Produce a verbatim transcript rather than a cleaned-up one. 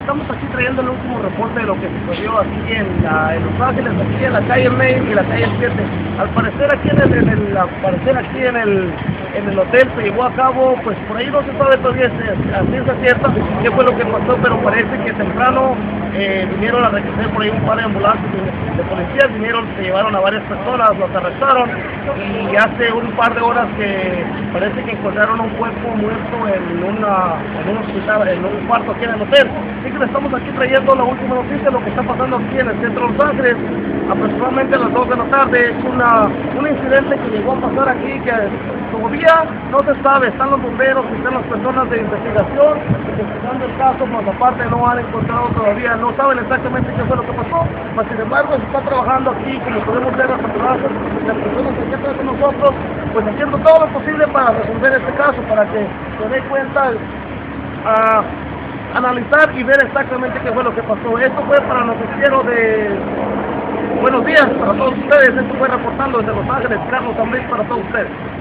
estamos aquí trayendo el último reporte de lo que sucedió aquí en, la, en Los Ángeles, aquí en la calle Main y la calle siete. Al parecer aquí en el, en el, al parecer aquí en el, en el hotel se llevó a cabo, pues por ahí no se sabe todavía a ciencia cierta qué fue lo que pasó, pero parece que temprano eh, vinieron a recoger por ahí un par de ambulancias de, de policías, vinieron, se llevaron a varias personas, los arrestaron y hace un par de horas que parece que encontraron un cuerpo muerto en, una, en un hospital, en un cuarto aquí en el hotel. Así que le estamos aquí trayendo la última noticia, lo que está pasando aquí en el centro de Los Ángeles, aproximadamente a las dos de la tarde. Es una, un incidente que llegó a pasar aquí, que todavía no se sabe, están los bomberos, están las personas de investigación, investigando el caso, más aparte no han encontrado todavía, no saben exactamente qué fue lo que pasó, mas sin embargo se está trabajando aquí, como podemos ver las ambulancias, las personas que están con nosotros, pues haciendo todo lo posible para resolver este caso, para que se dé cuenta, a analizar y ver exactamente qué fue lo que pasó. Esto fue para el noticiero de Buenos Días para todos ustedes, esto fue reportando desde Los Ángeles, Carlos Ambrís para todos ustedes.